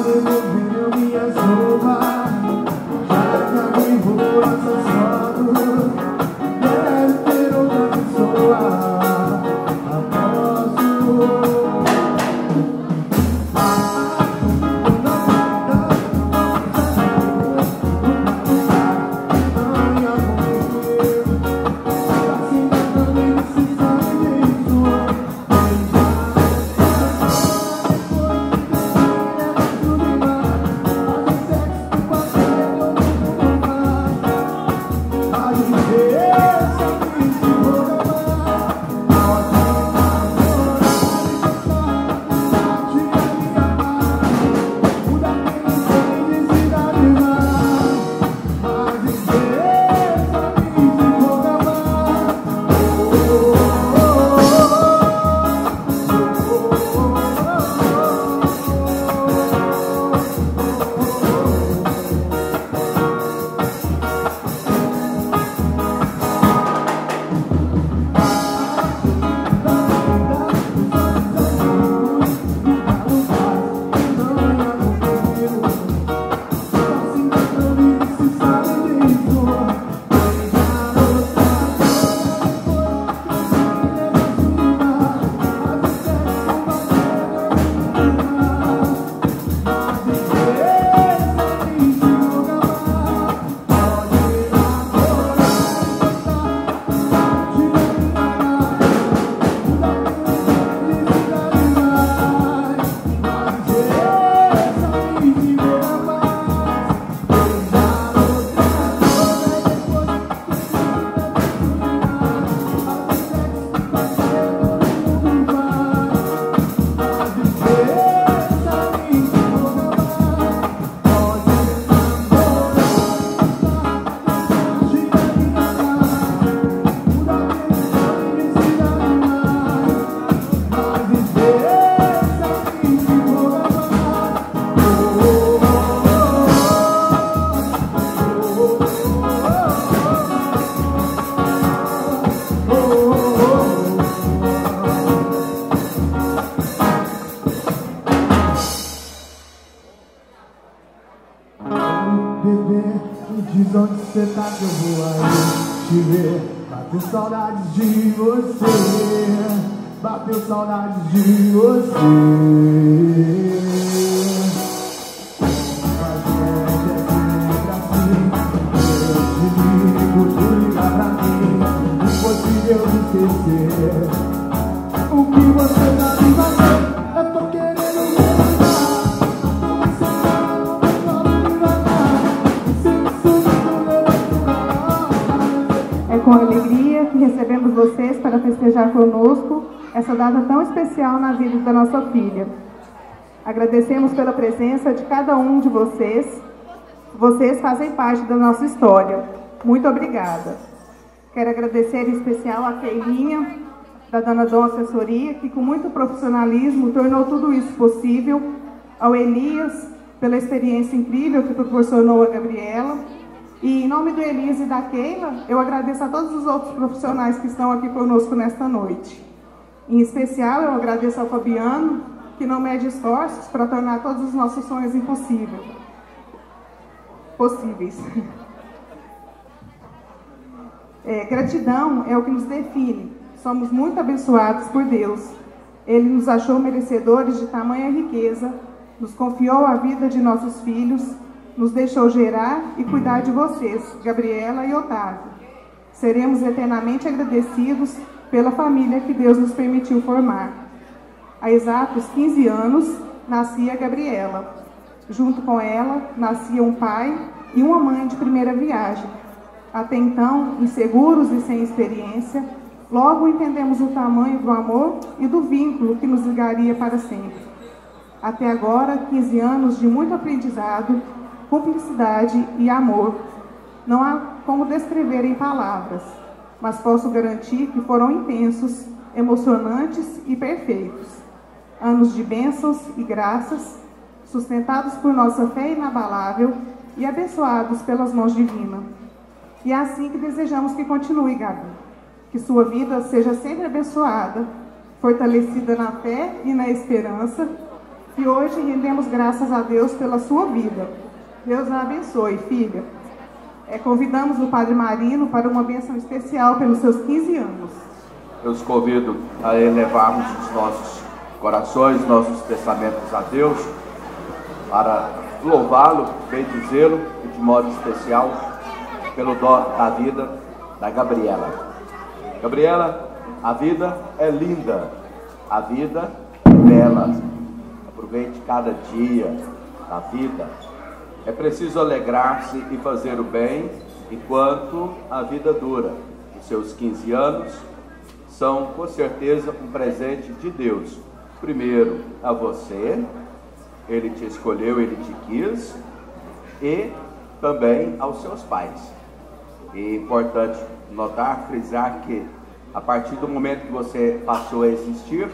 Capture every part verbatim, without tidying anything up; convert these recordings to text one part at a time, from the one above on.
devolveu minhas roupas, já caguei por assassado. Quero ter outra pessoa, aposto. Diz onde você tá que eu vou aí te ver. Bateu saudade de você, bateu saudade de você. Mas é sempre assim, eu te ligo, tu liga pra mim. Impossível de esquecer o que você tá me fazendo. Eu tô querendo com alegria que recebemos vocês para festejar conosco essa data tão especial na vida da nossa filha. Agradecemos pela presença de cada um de vocês. Vocês fazem parte da nossa história. Muito obrigada. Quero agradecer em especial a Keilinha, da Dona Dom Assessoria, que com muito profissionalismo tornou tudo isso possível. Ao Elias, pela experiência incrível que proporcionou a Gabriela. E em nome do Elias e da Keila, eu agradeço a todos os outros profissionais que estão aqui conosco nesta noite. Em especial, eu agradeço ao Fabiano, que não mede esforços para tornar todos os nossos sonhos impossíveis. Possíveis. É, gratidão é o que nos define. Somos muito abençoados por Deus. Ele nos achou merecedores de tamanha riqueza, nos confiou a vida de nossos filhos, nos deixou gerar e cuidar de vocês, Gabriela e Otávio. Seremos eternamente agradecidos pela família que Deus nos permitiu formar. Há exatos quinze anos, nascia Gabriela. Junto com ela, nascia um pai e uma mãe de primeira viagem. Até então, inseguros e sem experiência, logo entendemos o tamanho do amor e do vínculo que nos ligaria para sempre. Até agora, quinze anos de muito aprendizado, cumplicidade e amor. Não há como descrever em palavras, mas posso garantir que foram intensos, emocionantes e perfeitos. Anos de bênçãos e graças, sustentados por nossa fé inabalável e abençoados pelas mãos divinas. E é assim que desejamos que continue, Gabi. Que sua vida seja sempre abençoada, fortalecida na fé e na esperança, E hoje rendemos graças a Deus pela sua vida. Deus a abençoe, filha. É, convidamos o Padre Marino para uma bênção especial pelos seus quinze anos. Eu os convido a elevarmos os nossos corações, nossos pensamentos a Deus, para louvá-lo, bendizê-lo e de modo especial pelo dom da vida da Gabriela. Gabriela, a vida é linda, a vida é bela. Aproveite cada dia da vida. É preciso alegrar-se e fazer o bem enquanto a vida dura. Os seus quinze anos são, com certeza, um presente de Deus. Primeiro, a você, Ele te escolheu, Ele te quis, e também aos seus pais. E é importante notar, frisar que, a partir do momento que você passou a existir,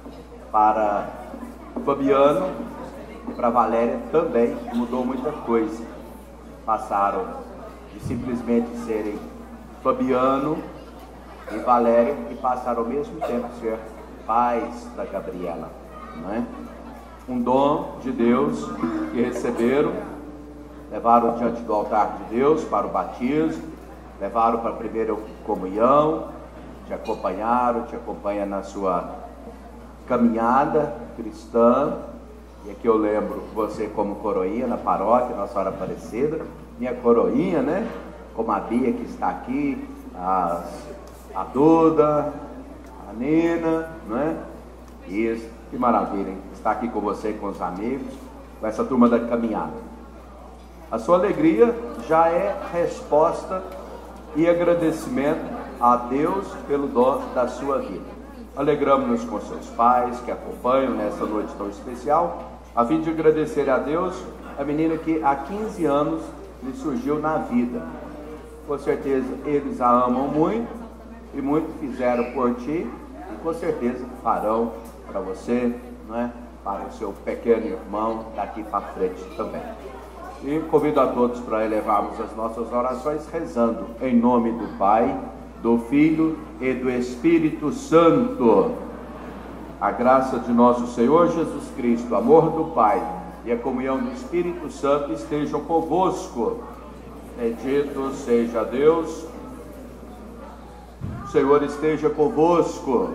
para Fabiano e para Valéria também mudou muita coisa. Passaram de simplesmente serem Fabiano e Valéria e passaram ao mesmo tempo a ser pais da Gabriela, não é? Um dom de Deus que receberam, levaram diante do altar de Deus para o batismo, levaram para a primeira comunhão, te acompanharam, te acompanham na sua caminhada cristã. E aqui eu lembro você como coroinha na paróquia, Nossa Senhora Aparecida, minha coroinha, né? Como a Bia que está aqui, as, a Duda, a Nina, né? Isso, que maravilha, hein? Estar aqui com você, com os amigos, com essa turma da caminhada. A sua alegria já é resposta e agradecimento a Deus pelo dom da sua vida. Alegramos-nos com seus pais que acompanham nessa noite tão especial, a fim de agradecer a Deus a menina que há quinze anos lhe surgiu na vida. Com certeza eles a amam muito e muito fizeram por ti, e com certeza farão para você, não é? Para o seu pequeno irmão daqui para frente também. E convido a todos para elevarmos as nossas orações rezando em nome do Pai, do Filho e do Espírito Santo. A graça de nosso Senhor Jesus Cristo, o amor do Pai e a comunhão do Espírito Santo estejam convosco. Bendito seja Deus. O Senhor esteja convosco.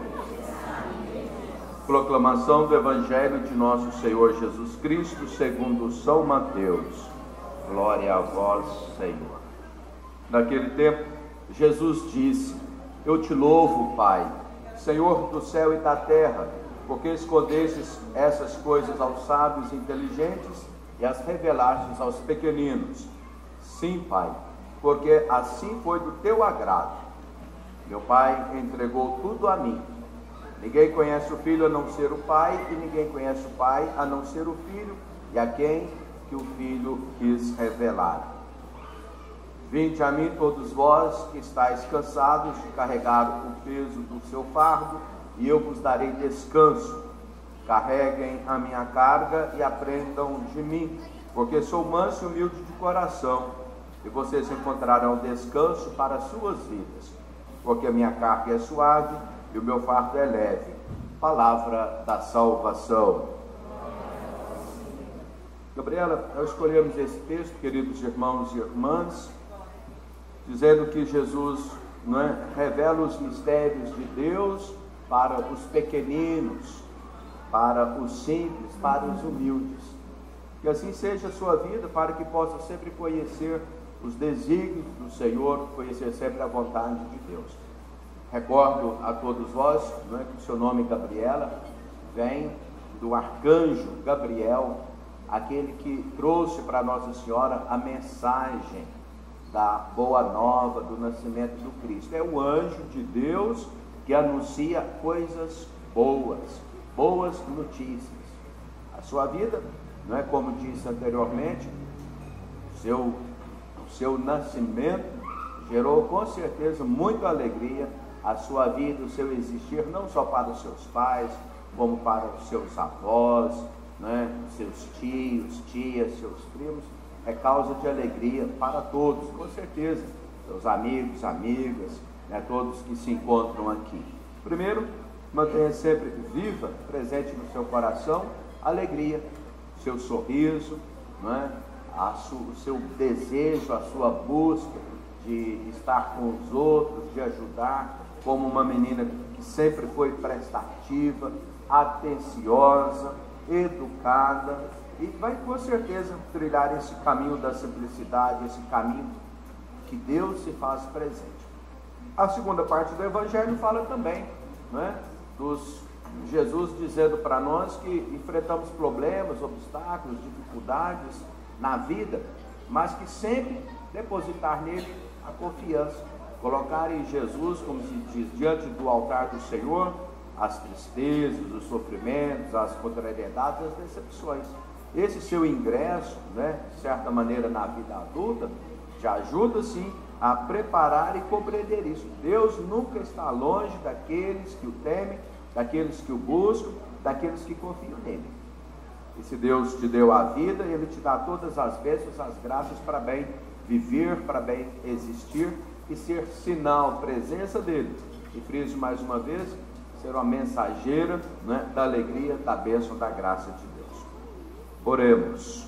Proclamação do Evangelho de nosso Senhor Jesus Cristo segundo São Mateus. Glória a vós, Senhor. Naquele tempo, Jesus disse: Eu te louvo, Pai, Senhor do céu e da terra, porque escondestes essas coisas aos sábios e inteligentes e as revelastes aos pequeninos. Sim, Pai, porque assim foi do teu agrado. Meu Pai entregou tudo a mim. Ninguém conhece o Filho a não ser o Pai, e ninguém conhece o Pai a não ser o Filho, e a quem que o Filho quis revelar. Vinde a mim todos vós que estáis cansados de carregar o peso do seu fardo, e eu vos darei descanso. Carreguem a minha carga e aprendam de mim, porque sou manso e humilde de coração, e vocês encontrarão descanso para as suas vidas, porque a minha carga é suave e o meu fardo é leve. Palavra da salvação. Gabriela, nós escolhemos esse texto, queridos irmãos e irmãs, dizendo que Jesus, não é, revela os mistérios de Deus para os pequeninos, para os simples, para os humildes. Que assim seja a sua vida, para que possa sempre conhecer os desígnios do Senhor, conhecer sempre a vontade de Deus. Recordo a todos vós, não é, que o seu nome Gabriela vem do arcanjo Gabriel, aquele que trouxe para Nossa Senhora a mensagem da boa nova do nascimento do Cristo. É o anjo de Deus que anuncia coisas boas, boas notícias. A sua vida, não é, como disse anteriormente, o seu, o seu nascimento gerou com certeza muita alegria. A sua vida, o seu existir, não só para os seus pais, como para os seus avós, né, seus tios, tias, seus primos, é causa de alegria para todos, com certeza, seus amigos, amigas, né, todos que se encontram aqui. Primeiro, mantenha sempre viva, presente no seu coração, alegria, seu sorriso, não é? a su, o seu desejo, a sua busca de estar com os outros, de ajudar, como uma menina que sempre foi prestativa, atenciosa, educada, e vai com certeza trilhar esse caminho da simplicidade, esse caminho que Deus se faz presente. A segunda parte do Evangelho fala também, né, dos Jesus dizendo para nós que enfrentamos problemas, obstáculos, dificuldades na vida, mas que sempre depositar nele a confiança, colocar em Jesus, como se diz, diante do altar do Senhor, as tristezas, os sofrimentos, as contrariedades, as decepções. Esse seu ingresso, né, de certa maneira, na vida adulta, te ajuda sim a preparar e compreender isso. Deus nunca está longe daqueles que o temem, daqueles que o buscam, daqueles que confiam nele. E se Deus te deu a vida, Ele te dá todas as bênçãos, as graças para bem viver, para bem existir e ser sinal, presença dele. E friso mais uma vez, ser uma mensageira, né, da alegria, da bênção, da graça de Deus. Oremos.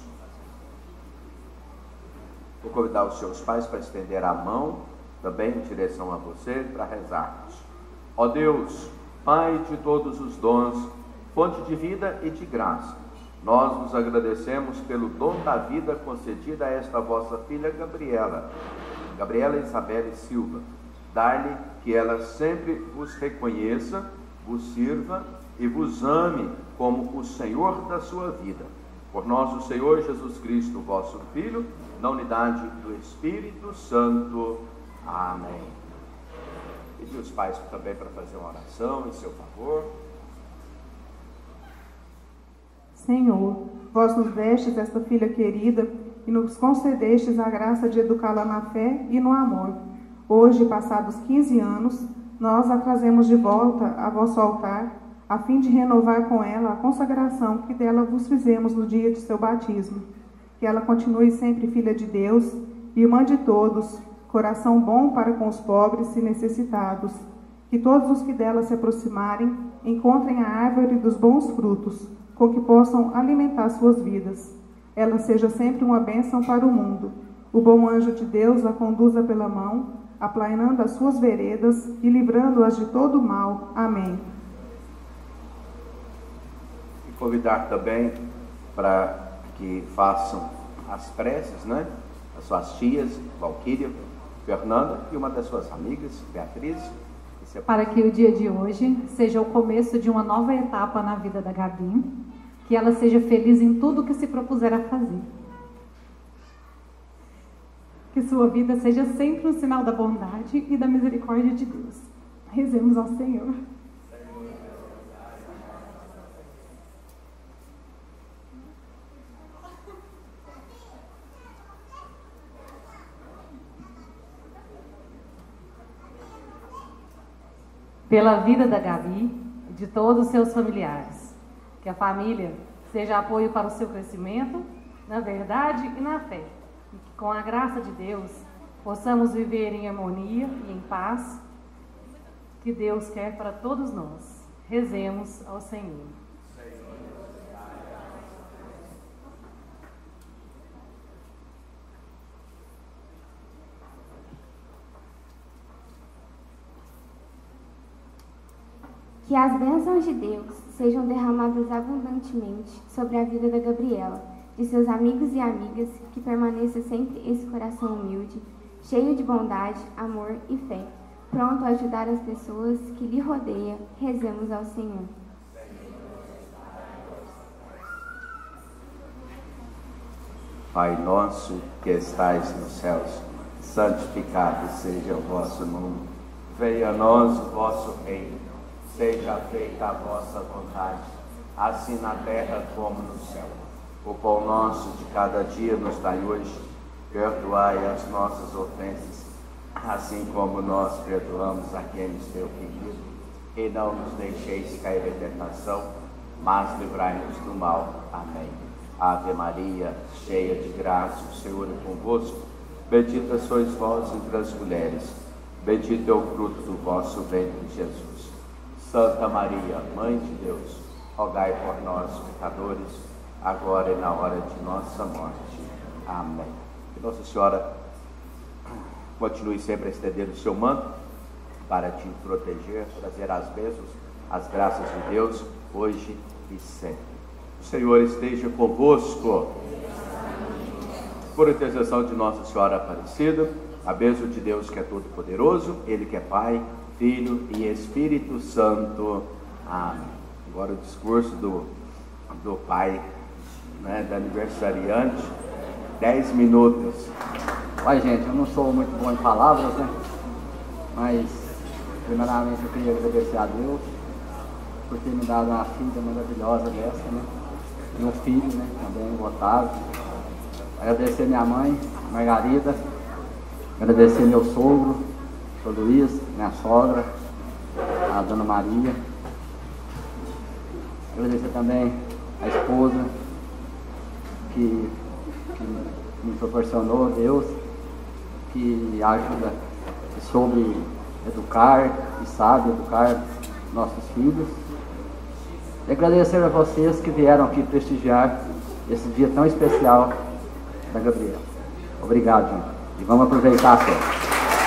Vou convidar os seus pais para estender a mão, também em direção a você, para rezarmos. Ó Deus, Pai de todos os dons, fonte de vida e de graça, nós vos agradecemos pelo dom da vida concedida a esta vossa filha Gabriela, Gabriela Isabelle Silva. Dai-lhe que ela sempre vos reconheça, vos sirva e vos ame como o Senhor da sua vida. Por nosso Senhor Jesus Cristo, vosso Filho, na unidade do Espírito Santo. Amém. Pedi os pais também para fazer uma oração em seu favor. Senhor, vós nos destes esta filha querida e nos concedestes a graça de educá-la na fé e no amor. Hoje, passados quinze anos, nós a trazemos de volta a vosso altar, a fim de renovar com ela a consagração que dela vos fizemos no dia de seu batismo. Que ela continue sempre filha de Deus, irmã de todos, coração bom para com os pobres e necessitados. Que todos os que dela se aproximarem encontrem a árvore dos bons frutos, com que possam alimentar suas vidas. Ela seja sempre uma bênção para o mundo. O bom anjo de Deus a conduza pela mão, aplainando as suas veredas e livrando-as de todo o mal. Amém. E convidar também para que façam as preces, né? As suas tias, Valquíria, Fernanda e uma das suas amigas, Beatriz. Para que o dia de hoje seja o começo de uma nova etapa na vida da Gabi, que ela seja feliz em tudo que se propuser a fazer. Que sua vida seja sempre um sinal da bondade e da misericórdia de Deus. Rezemos ao Senhor. Pela vida da Gabi e de todos os seus familiares. Que a família seja apoio para o seu crescimento, na verdade e na fé. E que com a graça de Deus possamos viver em harmonia e em paz que Deus quer para todos nós. Rezemos ao Senhor. Que as bênçãos de Deus sejam derramadas abundantemente sobre a vida da Gabriela, de seus amigos e amigas, que permaneça sempre esse coração humilde, cheio de bondade, amor e fé, pronto a ajudar as pessoas que lhe rodeiam. Rezemos ao Senhor. Pai nosso que estais nos céus, santificado seja o vosso nome. Venha a nós o vosso reino. Seja feita a vossa vontade, assim na terra como no céu. O pão nosso de cada dia nos dai hoje. Perdoai as nossas ofensas, assim como nós perdoamos a quem nos tem ofendido. E não nos deixeis cair em tentação, mas livrai-nos do mal. Amém. Ave Maria, cheia de graça, o Senhor é convosco. Bendita sois vós entre as mulheres. Bendito é o fruto do vosso ventre, Jesus. Santa Maria, Mãe de Deus, rogai por nós, pecadores, agora e na hora de nossa morte. Amém. Que Nossa Senhora continue sempre a estender o seu manto para te proteger, trazer as bênçãos, as graças de Deus, hoje e sempre. O Senhor esteja convosco. Por intercessão de Nossa Senhora Aparecida, a bênção de Deus que é todo-poderoso, Ele que é Pai, Filho e Espírito Santo. Amém. Agora o discurso do, do pai, né, da aniversariante, dez minutos. Pai, gente, eu não sou muito bom em palavras, né? Mas, primeiramente, eu queria agradecer a Deus por ter me dado uma filha maravilhosa dessa, né? E um filho, né? Também, o Otávio. Agradecer minha mãe, Margarida. Agradecer meu sogro, o senhor Luiz, minha sogra, a dona Maria. Agradecer também a esposa que, que me proporcionou, Deus, que ajuda, que soube educar e sabe educar nossos filhos. E agradecer a vocês que vieram aqui prestigiar esse dia tão especial da Gabriela. Obrigado, gente. E vamos aproveitar a festa.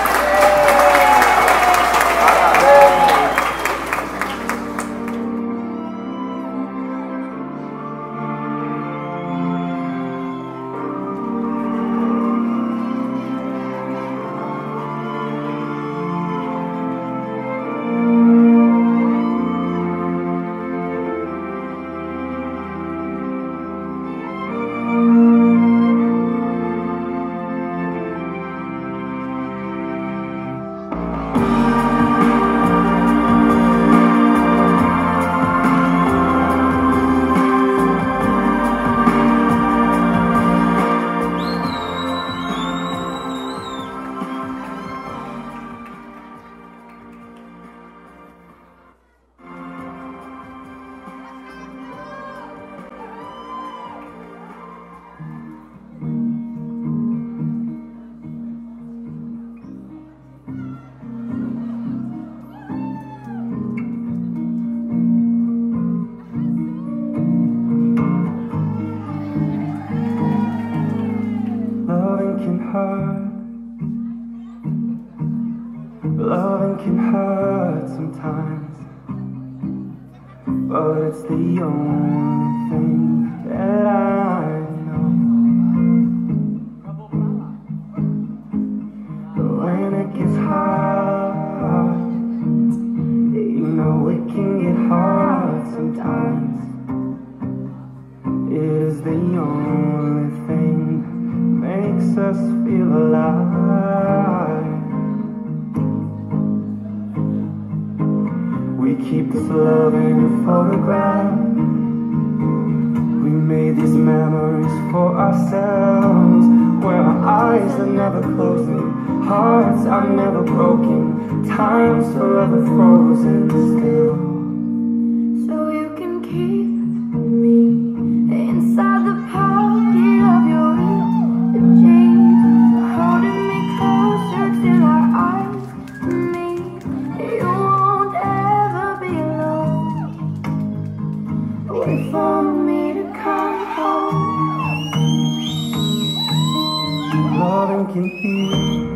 Loving can hurt sometimes, but it's the only thing that I know. But when it gets hard, you know it can get hard sometimes. It is the only thing that makes us feel alive. We keep this love in a photograph. We made these memories for ourselves, where our eyes are never closing, hearts are never broken, time's forever frozen still. So you can keep me inside the pocket of your jeans, holding me closer till our eyes meet. You won't ever be alone. Wait for me to come home. Loving can heal,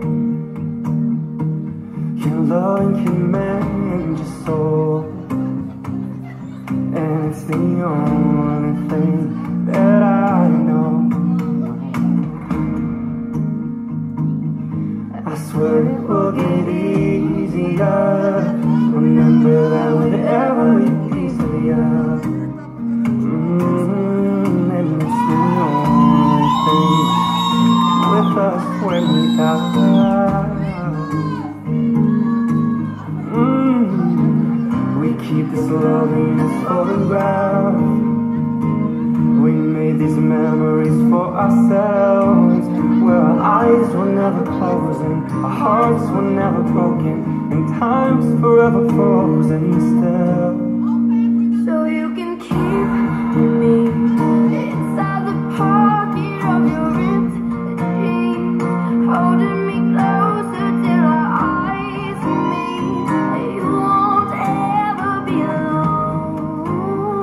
can loving can mend your soul, and it's the only thing that I know. I swear it will get easier. Remember that with every piece of you, mm, and it's the only thing with us when we die. Mm, we keep this love in this photograph. We made these memories for ourselves, where our eyes were never closing, our hearts were never broken, and time's forever frozen still. So you can keep me inside the pocket of your ripped jeans, holding me closer till our eyes meet. You won't ever be alone.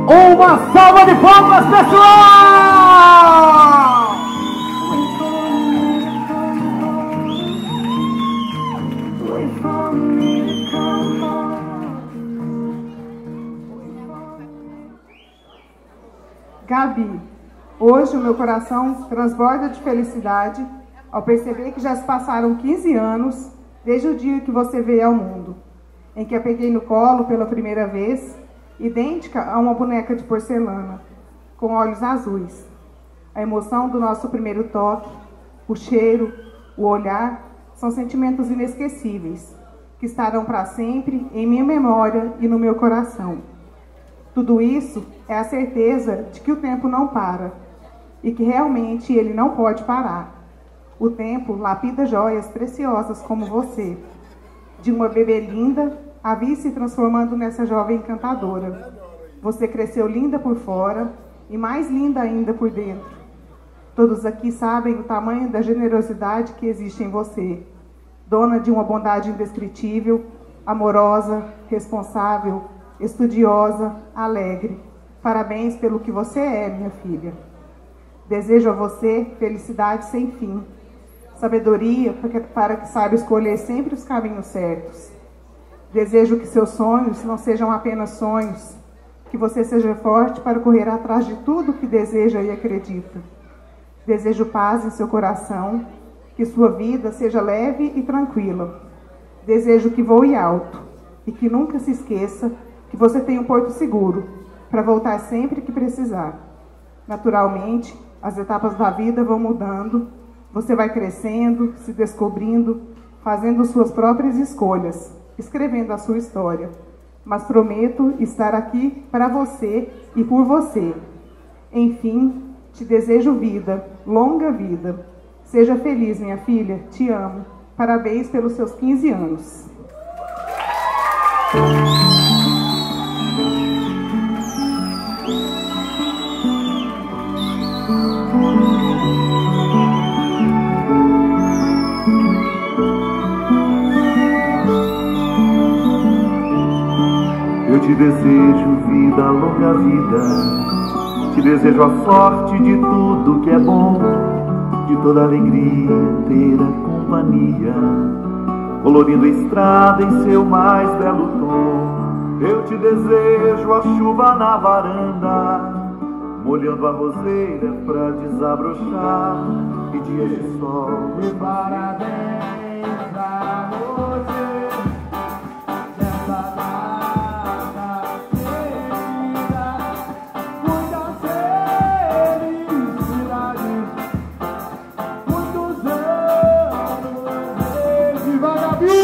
Uma salva de palmas, pessoal! Gabi, hoje o meu coração transborda de felicidade ao perceber que já se passaram quinze anos desde o dia que você veio ao mundo, em que a peguei no colo pela primeira vez, idêntica a uma boneca de porcelana, com olhos azuis. A emoção do nosso primeiro toque, o cheiro, o olhar, são sentimentos inesquecíveis, que estarão para sempre em minha memória e no meu coração. Tudo isso é a certeza de que o tempo não para e que realmente ele não pode parar. O tempo lapida joias preciosas como você. De uma bebê linda, a vi se transformando nessa jovem encantadora. Você cresceu linda por fora e mais linda ainda por dentro. Todos aqui sabem o tamanho da generosidade que existe em você. Dona de uma bondade indescritível, amorosa, responsável, estudiosa, alegre. Parabéns pelo que você é, minha filha. Desejo a você felicidade sem fim, sabedoria para que saiba escolher sempre os caminhos certos. Desejo que seus sonhos não sejam apenas sonhos, que você seja forte para correr atrás de tudo que deseja e acredita. Desejo paz em seu coração, que sua vida seja leve e tranquila. Desejo que voe alto e que nunca se esqueça que você tem um porto seguro para voltar sempre que precisar. Naturalmente, as etapas da vida vão mudando, você vai crescendo, se descobrindo, fazendo suas próprias escolhas, escrevendo a sua história. Mas prometo estar aqui para você e por você. Enfim, te desejo vida, longa vida. Seja feliz, minha filha, te amo. Parabéns pelos seus quinze anos. Eu te desejo vida, longa vida. Te desejo a sorte de tudo que é bom, de toda alegria ter a companhia, colorindo a estrada em seu mais belo tom. Eu te desejo a chuva na varanda, molhando a roseira pra desabrochar, e dias de sol. E parabéns pra você nessa data querida, muita felicidade, muitos anos. Viva Gabi!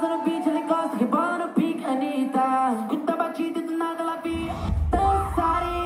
Escuta a batida do nada ela via dançarina.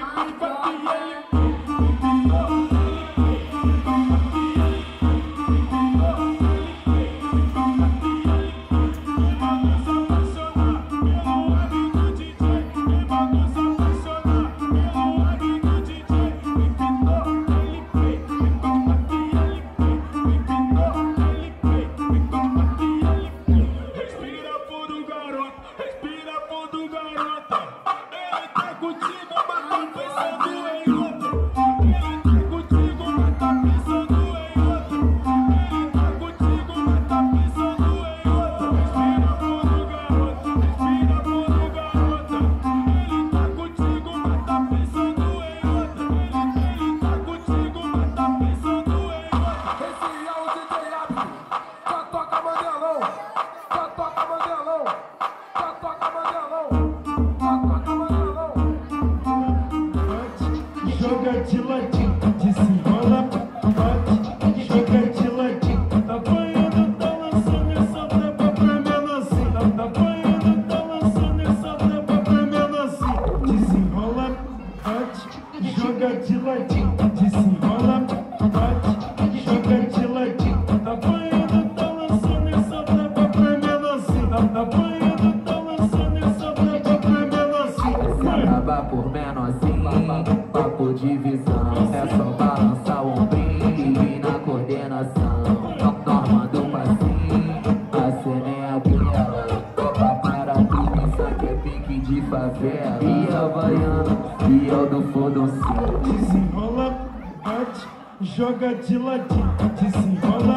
Joga de ladinho, desenrola,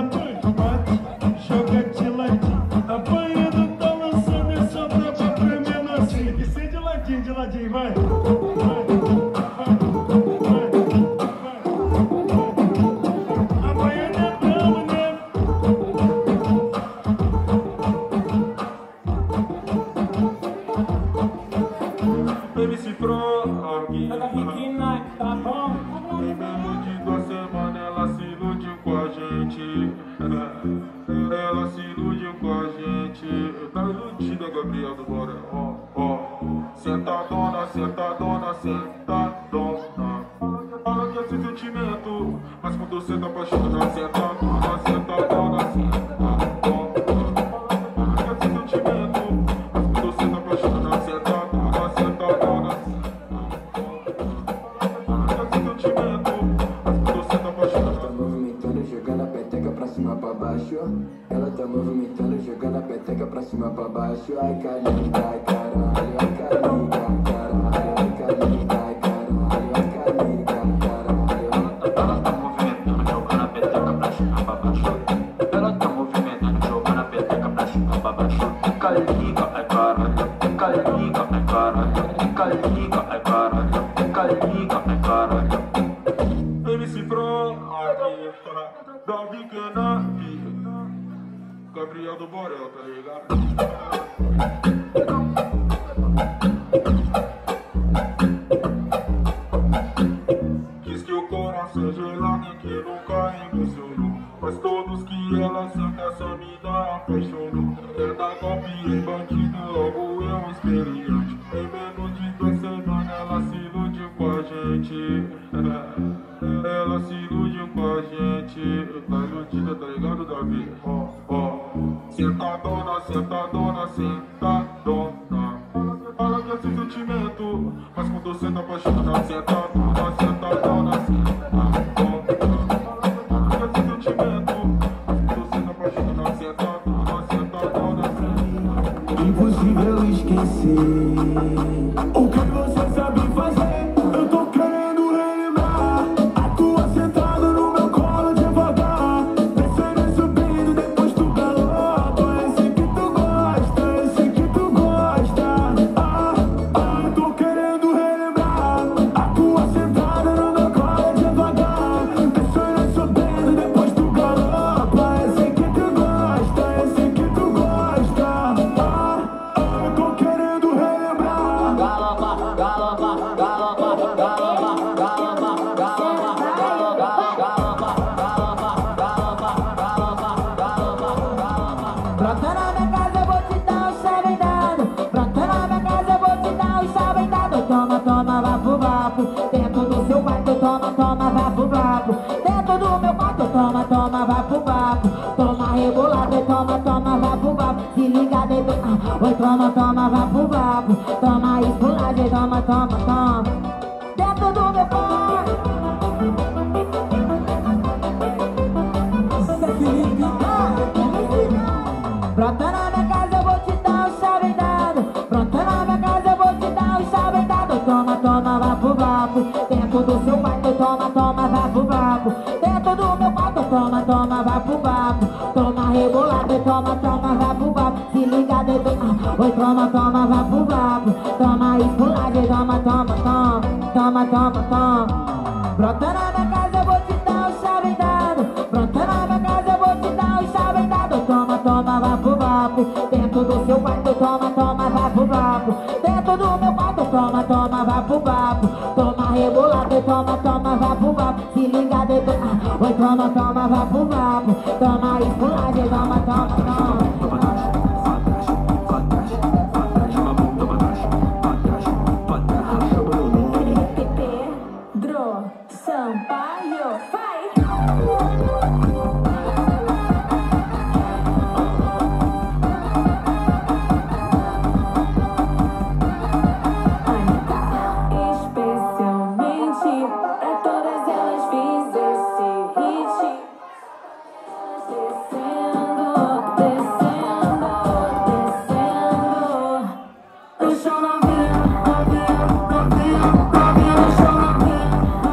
bate, joga de ladinho. Apanhando, tá lançando essa braba pra menorzinho. E ser de ladinho, de ladinho, vai. Vai, vai, vai, vai. Apanhando é brabo, né? M C Frog, tá pequena, tá bom? Em menos de duas semanas ela se iludiu com a gente. Ela se iludiu com a gente. Tá iludida, Gabriel do Borel. Ó, ó. Sentadona, sentadona, sentadona. Fala que é esse sentimento, mas quando você tá apaixonada, sentadona, sentadona, sentadona. Fala que é esse sentimento, mas quando você tá apaixonada, sentadona, sentadona. Ela tá movimentando, jogando a peteca pra cima, pra baixo. Ai, calinga, ai, caralho, ai, calinga, ai, caralho, ai, calinga, ai, caralho, ai, calinga, ai, caralho. Ela tá movimentando, jogando a peteca pra cima, pra baixo. Ela tá movimentando, jogando a peteca pra cima, pra baixo. Calinga, ai, caralho, calinga, ai, caralho, calinga, ai, caralho, calinga, ai, caralho. M C Frog, Davi Kenaki, Gabriel do Borel, tá ligado? Diz que o coração é gelado e que nunca emocionou, mas todos que ela senta essa me dá apaixonou. É da golpe em bandido, logo eu experiente. Em menos de duas semanas ela se iludiu com a gente. Ela se iludiu com a gente. Tá iludida, tá ligado, Davi? Ó, ó. Sentadona, sentadona, sentadona. Fala que é esse sentimento, mas quando você tá apaixonado, sentadona, sentadona, sentadona. Fala que é esse sentimento, mas quando você tá apaixonado, sentadona, sentadona, sentadona. Impossível esquecer o que você sabe fazer. Eu tô querendo relembrar a tua sentada no meu colo devagar, descendo, subindo, depois tu galopa. Eu sei que tu gosta, eu sei que tu gosta. Ah, ah, eu tô querendo relembrar a tua sentada vapo. Dentro do seu quarto, toma, toma, vapo, vapo. Dentro do meu quarto, toma, toma, vapo, vapo. Toma rebolado, toma, toma, vapo, vapo. Se liga, bebê, ah, oi, toma, toma, vapo, vapo. Toma esfolagem, toma, toma, toma. Toma, toma, toma. Brota na minha casa, eu vou te dar o chave dado. Brota na minha casa, eu vou te dar o chave dado. Toma, toma, vapo, vapo. Dentro do seu quarto, toma, toma, vapo, vapo. Dentro do meu quarto, toma, toma, vapo, vapo. Toma rebolado, toma, toma, vapo, vapo. Se liga, bebê, ah, oi, toma, toma, vapo, vapo. Toma esfolagem, toma, toma, toma. Sampaio, vai! Especialmente pra todas elas fiz esse hit. Descendo, descendo, descendo. No chão novinha, novinha, novinha, novinha no chão novinha.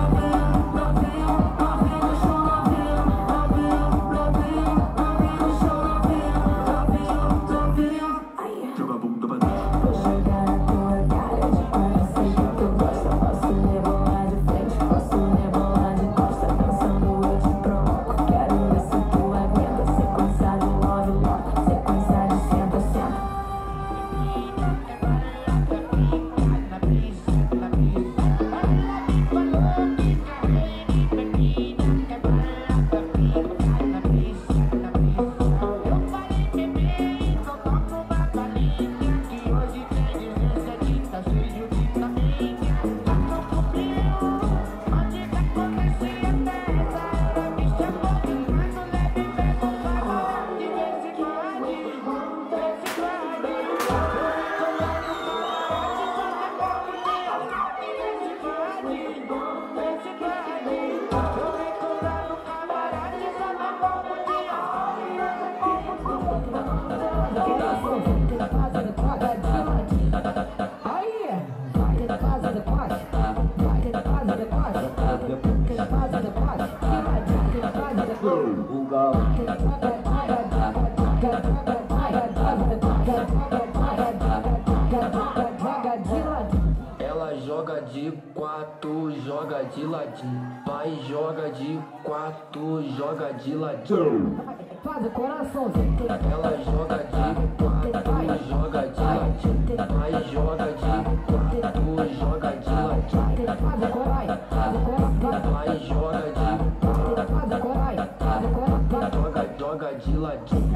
Ela joga de quatro, joga de ladinho. Vai, joga de quatro, joga de ladinho. Faz o coraçãozinho. Ela joga de quatro, joga de ladinho. Vai, joga de quatro, joga de ladinho. Faz o corai, faz o corai. Vai, joga de quatro, Faz o corai, faz o corai. joga, joga de ladinho.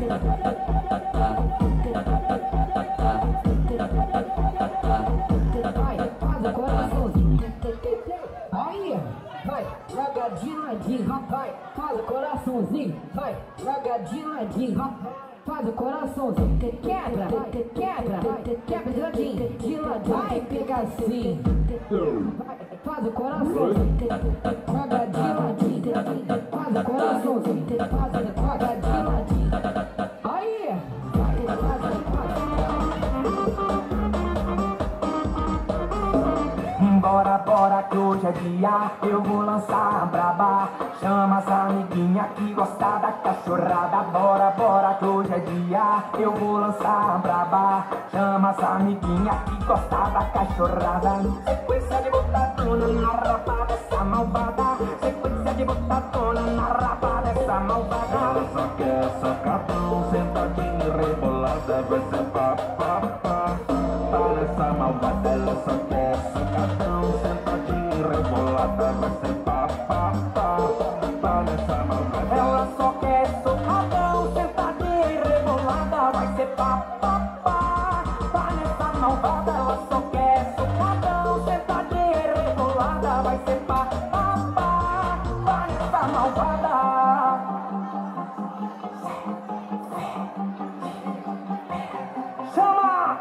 Vai, faz o coraçãozinho. Aí, vai, joga de ladinho, vai, faz o coraçãozinho, vai, joga de ladinho, faz o coraçãozinho, quebra, quebra, quebra de ladinho, de ladinho, vai, pega assim, vai, faz o coraçãozinho, joga de ladinho, faz o coraçãozinho, faz, joga de ladinho, aí, vai, faz o Bora, bora que hoje é dia, eu vou lançar a braba. Chama as amiguinha que gosta da cachorrada. Bora, bora que hoje é dia, eu vou lançar a braba. Chama as amiguinha que gosta da cachorrada. Sequência de botadona na rapa dessa malvada. Sequência de botadona na rapa dessa malvada. Ela só quer sacadão, sentadinha rebolada. Vai ser pá, pá, pá. Para essa malvada, ela só quer sacadão, sentadinha rebolada. Vai ser pá, pá, pá. Para essa malvada, ela só quer socadão, sentadinha e rebolada. Vai ser pá, pá, pá. Tá nessa malvada, ela só quer socadão, sentadinha e rebolada. Vai ser pá, pá, pá. Tá nessa malvada. Chama!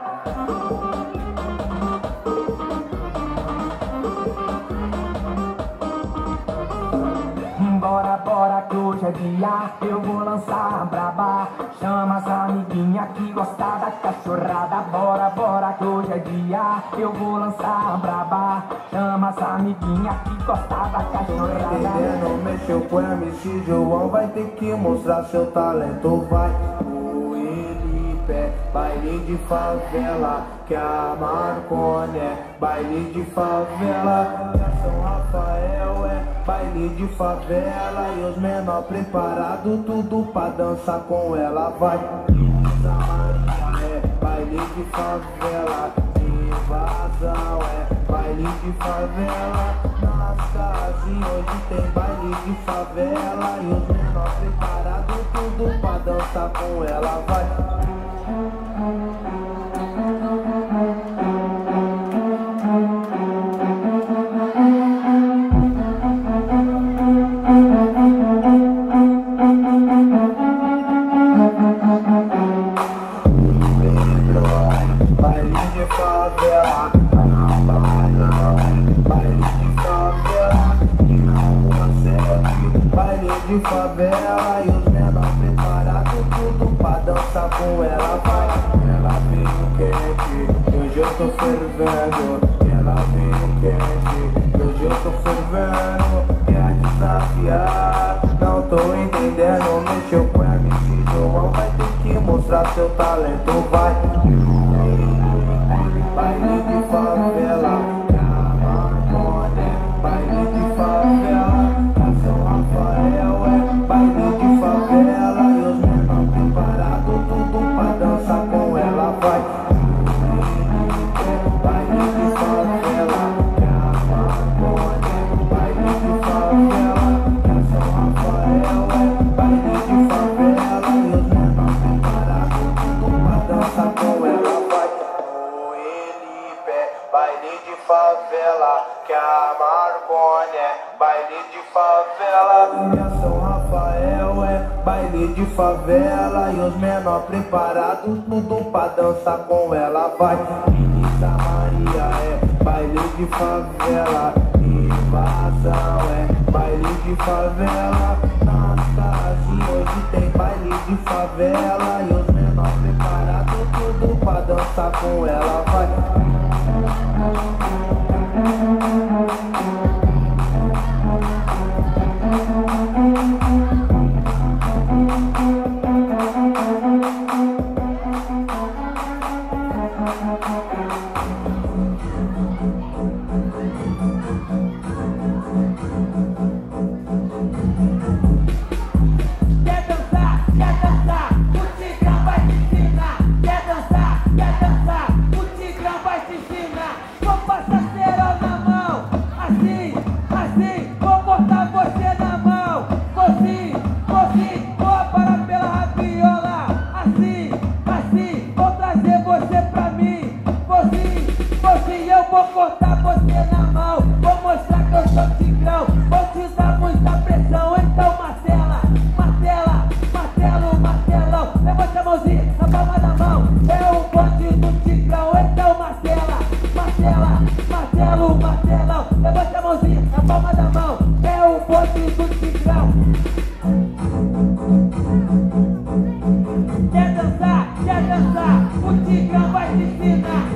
Bora, bora que hoje hoje é dia, eu vou lançar a braba. Chama as amiguinha que gosta da cachorrada. Bora, bora que hoje é dia, eu vou lançar a braba. Chama as amiguinha que gosta da cachorrada. Entendendo, mexeu com M C João, vai ter que mostrar seu talento, vai. O Elipe, baile de favela, que a Marconi é baile de favela, que a São Rafael é baile de favela, e os menor preparado tudo pra dançar com ela, vai. Maria é baile de favela, invasão é baile de favela, nas casinhas hoje tem baile de favela, e os menor preparado tudo pra dançar com ela, vai. Baile de favela, baile de favela, baile de favela, e os menor preparado tudo pra dançar com ela, vai. Ela veio quente, hoje eu tô fervendo. Ela veio quente, hoje eu tô fervendo. Quer desafiar, não tô entendendo. Mexeu com a M C João, vai ter que mostrar seu talento, vai. Baile de favela, Marconi, baile de favela, São Rafael é baile de favela, e os menor preparado tudo pra dançar com ela, vai. Baile de favela, Marconi, baile de favela, São Rafael é baile de favela, e os menor preparado tudo pra dançar com ela, vai. Baile de favela, que a Marconi é baile de favela, e a São Rafael é baile de favela, e os menor preparados tudo pra dançar com ela, vai. Elisa Maria é baile de favela, invasão é baile de favela, nas casinhas hoje tem baile de favela, e os menor preparados tudo pra dançar com ela, vai. Quer dançar, quer dançar, o Tigrão vai te ensinar. Quer dançar, quer dançar, o Tigrão vai te ensinar. Vou passar cerol na mão, assim, assim, vou botar você na mão. Assim, assim, vou parar pela rabiola. Assim, assim, vou trazer você pra mim. Assim, assim, eu vou cortar você na mão. Vou mostrar que eu sou Tigrão, vou te dar muita pressão. Então martela, martela, martelo, martelão. Levanta a mãozinha na palma da mão. É o bonde do Tigrão, então martela, martela, martelo, martelão. Levanta a mãozinha na palma da mão. É o bonde do Tigrão. Quer dançar, quer dançar, o Tigrão vai te ensinar.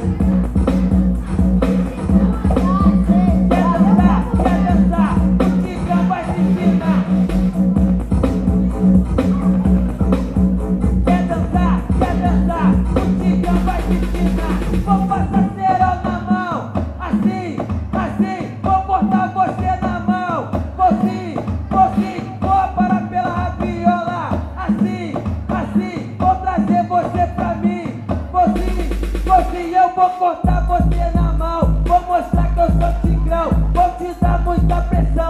Quer dançar, quer dançar, o Tigrão vai te ensinar. Quer dançar, quer dançar, o Tigrão vai te ensinar. Vou passar cerol na mão, assim, assim, vou botar você na mão. Assim, assim, vou parar pela rabiola. Assim, assim, vou trazer você pra mim. Assim, assim, eu vou cortar você na mão. Vou mostrar que eu sou Tigrão, vou te dar muita pressão.